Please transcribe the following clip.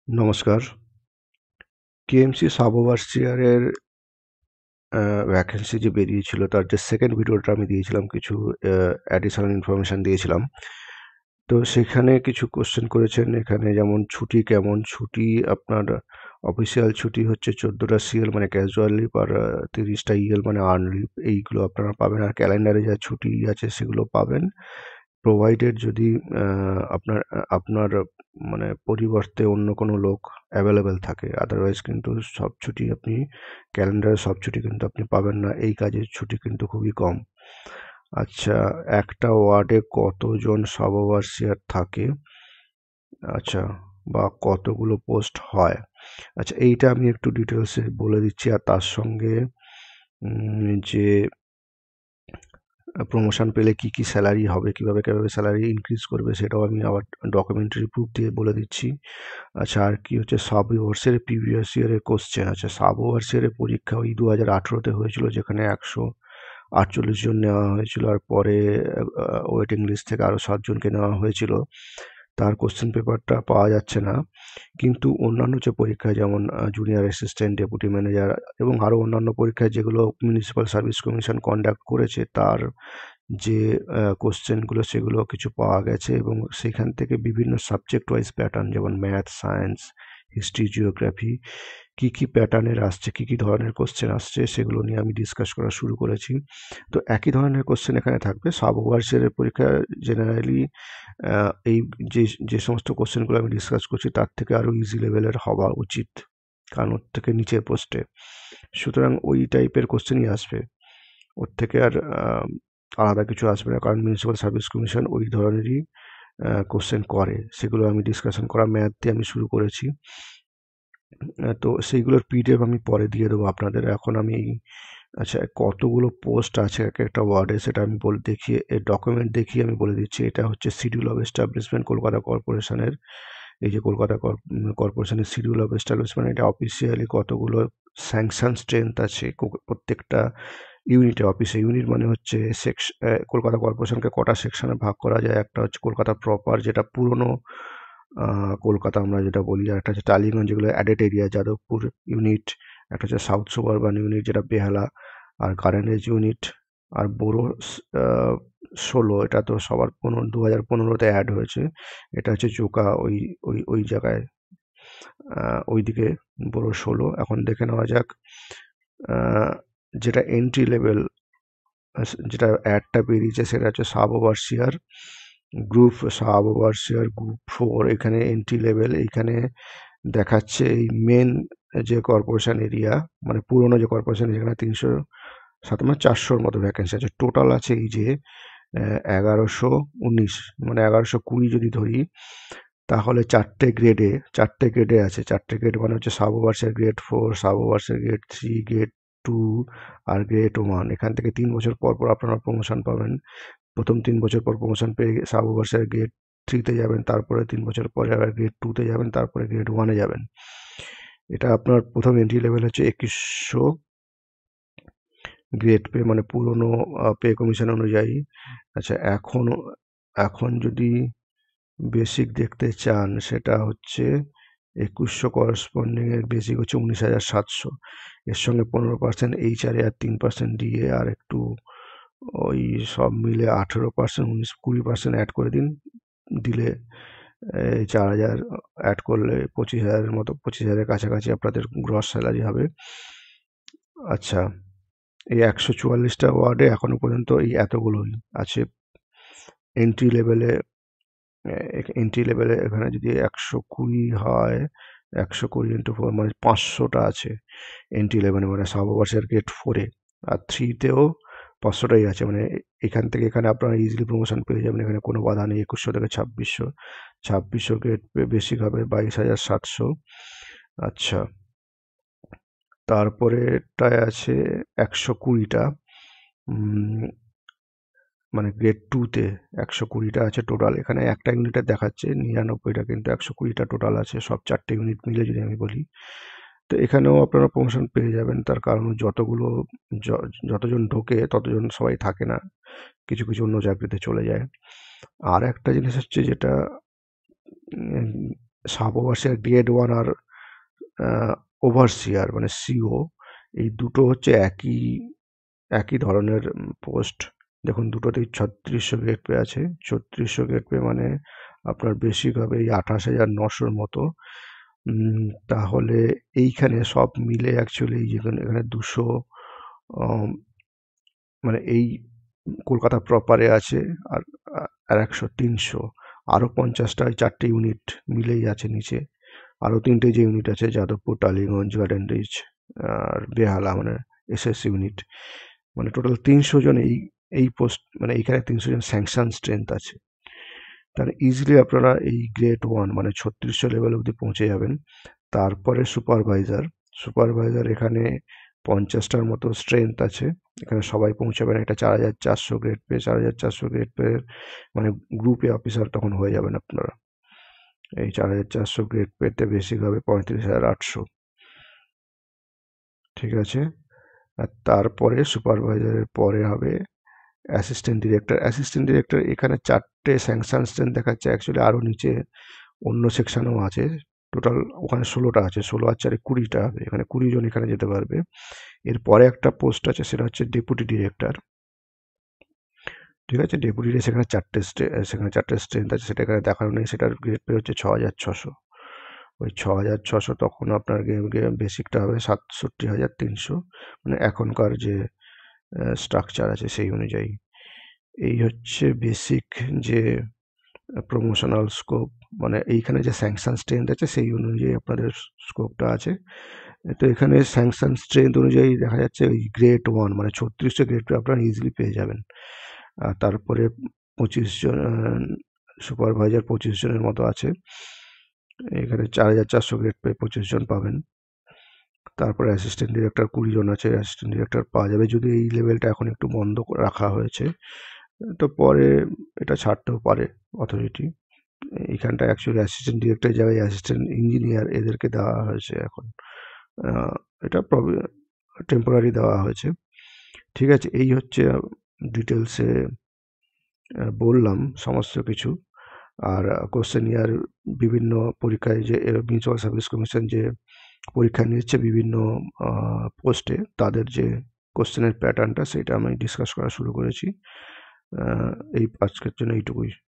নমস্কার। KMC sub ওভারসিয়ারের vacancy যে বেরিয়েছিল তার যে সেকেন্ড ভিডিওটা আমি দিয়েছিলাম, কিছু অ্যাডিশনাল ইনফরমেশান দিয়েছিলাম। তো সেখানে কিছু কোশ্চেন করেছেন, এখানে যেমন ছুটি কেমন, ছুটি আপনার অফিসিয়াল ছুটি হচ্ছে 14টা সিএল মানে ক্যাজুয়াল লিভ, আর 30টা ইএল মানে আর্ন লিভ, এইগুলো আপনারা পাবেন। আর ক্যালেন্ডারে যা ছুটি আছে সেগুলো পাবেন, প্রোভাইডেড যদি আপনার আপনার মানে পরিবর্তে অন্য কোনো লোক অ্যাভেলেবেল থাকে। আদারওয়াইজ কিন্তু সব ছুটি আপনি ক্যালেন্ডারে সব ছুটি কিন্তু আপনি পাবেন না। এই কাজের ছুটি কিন্তু খুবই কম। আচ্ছা, একটা ওয়ার্ডে কতজন সাব ওভারসিয়ার থাকে, আচ্ছা, বা কতগুলো পোস্ট হয়, আচ্ছা এইটা আমি একটু ডিটেলসে বলে দিচ্ছি। আর তার সঙ্গে যে প্রমোশন পেলে কি কি স্যালারি হবে, কিভাবে কিভাবে স্যালারি ইনক্রিজ করবে, সেটাও আমি আবার ডকুমেন্টারি প্রুফ দিয়ে বলে দিচ্ছি। আচ্ছা, আর কি হচ্ছে সাব ওভারসিয়ারের প্রিভিয়াস ইয়ারের কোশ্চেন। আচ্ছা, সাব ওভারসিয়ারের পরীক্ষা ওই 2018-তে হয়েছিল, যেখানে 148 জন নেওয়া হয়েছিল, আর পরে ওয়েটিং লিস্ট থেকে আরও 7 জনকে নেওয়া হয়েছিল। তার কোশ্চেন পেপারটা পাওয়া যাচ্ছে না, কিন্তু অন্যান্য যে পরীক্ষায় যেমন জুনিয়র অ্যাসিস্ট্যান্ট, ডেপুটি ম্যানেজার এবং আরও অন্যান্য পরীক্ষায় যেগুলো মিউনিসিপ্যাল সার্ভিস কমিশন কন্ডাক্ট করেছে, তার যে কোশ্চেনগুলো সেগুলো কিছু পাওয়া গেছে, এবং সেখান থেকে বিভিন্ন সাবজেক্ট ওয়াইজ প্যাটার্ন, যেমন ম্যাথ, সায়েন্স, হিস্ট্রি, জিওগ্রাফি, কী কী প্যাটার্নের আসছে, কী কী ধরনের কোশ্চেন আসছে, সেগুলো নিয়ে আমি ডিসকাস করা শুরু করেছি। তো একই ধরনের কোশ্চেন এখানে থাকবে। সাব ওভারসিয়ারের পরীক্ষা জেনারেলি এই যে যে সমস্ত কোশ্চেনগুলো আমি ডিসকাস করছি তার থেকে আরও ইজি লেভেলের হওয়া উচিত, কারণ ওর থেকে নিচের পোস্টে, সুতরাং ওই টাইপের কোশ্চেনই আসবে, ওর থেকে আর আলাদা কিছু আসবে না, কারণ মিউনিসিপ্যাল সার্ভিস কমিশন ওই ধরনেরই কোশ্চেন করে। সেগুলো আমি ডিসকাশন করা ম্যাথ দিয়ে আমি শুরু করেছি। তো সেইগুলোর পিডিএফ আমি পরে দিয়ে দেবো আপনাদের। এখন আমি আচ্ছা, কতগুলো পোস্ট আছে এক একটা ওয়ার্ডে সেটা আমি বলে দেখিয়ে, ডকুমেন্ট দেখিয়ে আমি বলে দিচ্ছি। এটা হচ্ছে শিডিউল অফ এস্টাবলিশমেন্ট কলকাতা কর্পোরেশনের। এই যে কলকাতা কর্পোরেশনের শিডিউল অফ এস্টাবলিশমেন্ট, এটা অফিসিয়ালি কতগুলো স্যাংশন স্ট্রেংথ আছে প্রত্যেকটা ইউনিটে। অফিসে ইউনিট মানে হচ্ছে কলকাতা কর্পোরেশনকে কটা সেকশনে ভাগ করা যায়। একটা হচ্ছে কলকাতা প্রপার, যেটা পুরনো কলকাতা আমরা যেটা বলি, আর একটা হচ্ছে টালিগঞ্জ, যেগুলো অ্যাডেড এরিয়া, যাদবপুর ইউনিট। একটা হচ্ছে সাউথ সুবারবান ইউনিট, যেটা বেহালা, আর কারেন্ট ইউনিট। আর বোরো 16, এটা তো সবার 2015-তে অ্যাড হয়েছে। এটা হচ্ছে চোকা, ওই ওই ওই জায়গায়, ওইদিকে বোরো 16। এখন দেখে নেওয়া যাক যেটা এন্ট্রি লেভেল, যেটা অ্যাডটা বেরিয়েছে, সেটা হচ্ছে sub overseer group, sub overseer group 4। এখানে এন্ট্রি লেভেল, এইখানে দেখাচ্ছে এই মেন যে কর্পোরেশন এরিয়া, মানে পুরনো যে কর্পোরেশন, যেখানে 400-র মতো ভ্যাকেন্সি আছে। টোটাল আছে এই যে 1119, মানে 1120 যদি ধরি, তাহলে চারটে গ্রেডে আছে। চারটে গ্রেড মানে হচ্ছে sub overseer grade 4, sub overseer grade 3, grade 2, আর গ্রেড 1। এখান থেকে 3 বছর পর পর আপনারা প্রমোশন পাবেন। প্রথম 3 বছর পর প্রমোশন পেয়ে সাব ওভারসিয়ার গ্রেড 3-তে যাবেন, তারপরে 3 বছর পরে আবার গ্রেড 2-তে যাবেন, তারপরে গ্রেড 1-এ যাবেন। এটা আপনার প্রথম এন্ট্রি লেভেল হচ্ছে 2100 গ্রেড পে, মানে পুরনো পে কমিশন অনুযায়ী। আচ্ছা, এখন যদি বেসিক দেখতে চান, সেটা হচ্ছে 2100, করসপন্ডিং এর বেসিক হচ্ছে 19,700। এর সঙ্গে 15% এইচআরএ আর 3% ডিএ, আর একটু ওই সব মিলে 18%, 20% অ্যাড করে দিলে 4,000 অ্যাড করলে 25,000-এর মতো, 25,000-এর কাছাকাছি আপনাদের গ্রস স্যালারি হবে। আচ্ছা, এই 144টা ওয়ার্ডে এখনো পর্যন্ত এই এতগুলোই আছে এন্ট্রি লেভেলে। এখানে যদি 120 হয়, 120 ইন্টু 4 মানে 500টা আছে এন্ট্রি লেভেলে, মানে সাব ওভারসিয়ার গ্রেড 4-এ। আর 3-তেও 500টাই আছে, মানে এখান থেকে এখানে আপনারা ইজিলি প্রমোশন পেয়ে যাবেন। এখানে কোনো বাধা নেই। 2100 থেকে 2600, 2600 গ্রেড বেসিক হবে 22,700। আচ্ছা, তারপরেটায় আছে 120টা, মানে গ্রেড 2-তে 120টা আছে টোটাল। এখানে একটা ইউনিটে দেখাচ্ছে 99টা, কিন্তু 120টা টোটাল আছে, সব 4টে ইউনিট মিলে যদি আমি বলি। তো এখানেও আপনারা প্রমোশন পেয়ে যাবেন, তার কারণ যতজন ঢোকে ততজন সবাই থাকে না, কিছু কিছু অন্য চাকরিতে চলে যায়। আর একটা জিনিস হচ্ছে যেটা সাব ওভারসিয়ার গ্রেড 1 আর ওভারসিয়ার মানে সিও, এই দুটো হচ্ছে একই একই ধরনের পোস্ট। দেখুন দুটোতেই 3600 গ্রেড পে আছে। 3600 গ্রেড পে মানে আপনার বেসিক হবে এই 28,900-র মতো। তাহলে এইখানে সব মিলে অ্যাকচুয়ালি যেখানে এখানে 200 মানে এই কলকাতা প্রপারে আছে, আর আর 100 300 আরও 50টা, ওই 4টে ইউনিট মিলেই আছে নিচে। আরও 3টে যে ইউনিট আছে যাদবপুর, টালিগঞ্জ, গার্ডেন রিচ আর বেহালা মানে এসএস ইউনিট, মানে টোটাল 300 জন এই পোস্ট, মানে এইখানে 300 জন স্যাংশন স্ট্রেংথ আছে। তাহলে ইজিলি আপনারা এই গ্রেড 1 মানে 3600 লেভেল অবধি পৌঁছে যাবেন। তারপরে সুপারভাইজার এখানে 50টার মতো স্ট্রেংথ আছে। এখানে সবাই পৌঁছাবেন। এটা 4400 গ্রেড পে। 4400 গ্রেড পে মানে গ্রুপে অফিসার তখন হয়ে যাবেন আপনারা। এই 4400 গ্রেড পেতে বেসিক হবে 35,800। ঠিক আছে। আর তারপরে সুপারভাইজারের পরে হবে অ্যাসিস্ট্যান্ট ডিরেক্টর। এখানে 4টে স্যাংশন স্ট্রেংথ দেখাচ্ছে, অ্যাকচুয়ালি আরও নিচে অন্য সেকশনেও আছে। টোটাল ওখানে 16টা আছে, 16 আর 4-এ 20টা হবে। এখানে 20 জন এখানে যেতে পারবে। এরপরে একটা পোস্ট আছে, সেটা হচ্ছে ডেপুটি ডিরেক্টর। ঠিক আছে, ডেপুটি সেখানে 4টে স্ট্রেংথ আছে, সেটা এখানে দেখানো নেই। সেটার গ্রেড পে হচ্ছে 6,600। ওই 6,600 তখন আপনার বেসিকটা হবে 67,300, মানে এখনকার যে স্ট্রাকচার আছে সেই অনুযায়ী। এই হচ্ছে বেসিক যে প্রমোশনাল স্কোপ, মানে এইখানে যে স্যাংশন স্ট্রেংথ আছে সেই অনুযায়ী আপনাদের স্কোপটা আছে। তো এখানে স্যাংশন স্ট্রেংথ অনুযায়ী দেখা যাচ্ছে ওই গ্রেড 1 মানে 3600 গ্রেড আপনারা ইজিলি পেয়ে যাবেন। আর তারপরে 25 জন সুপারভাইজার 25 জনের মতো আছে। এখানে 4400 গ্রেড পেয়ে 25 জন পাবেন। তারপরে অ্যাসিস্ট্যান্ট ডিরেক্টর 20 জন আছে। অ্যাসিস্ট্যান্ট ডিরেক্টর পাওয়া যাবে, যদি এই লেভেলটা এখন একটু বন্ধ রাখা হয়েছে, তো পরে এটা ছাড়তেও পারে অথরিটি। এইখানটা অ্যাকচুয়ালি অ্যাসিস্ট্যান্ট ডিরেক্টরের জায়গায় অ্যাসিস্ট্যান্ট ইঞ্জিনিয়ার এদেরকে দেওয়া হয়েছে এখন। এটা টেম্পোরারি দেওয়া হয়েছে। ঠিক আছে, এই হচ্ছে ডিটেলসে বললাম সমস্ত কিছু। আর কোশ্চেন ইয়ার বিভিন্ন পরীক্ষায় যে মিউচুয়াল সার্ভিস কমিশন যে পরীক্ষা নিচ্ছে বিভিন্ন পোস্টে, তাদের যে কোশ্চেনের প্যাটার্নটা সেটা আমি ডিসকাস করা শুরু করেছি। এই আজকের জন্য এইটুকুই।